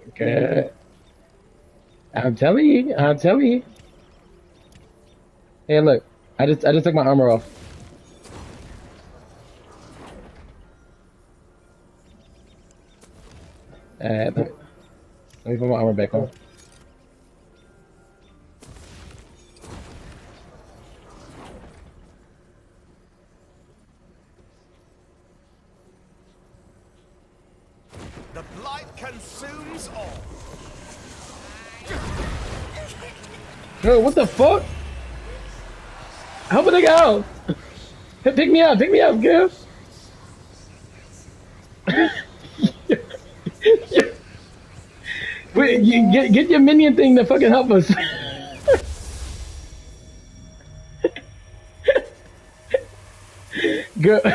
Okay. I'm telling you. I'm telling you. Hey, look. I just took my armor off. Let me put my armor back on. The blight consumes all. Yo, what the fuck? Help a nigga out! Pick me up, girl! Wait, you get your minion thing to fucking help us. Girl.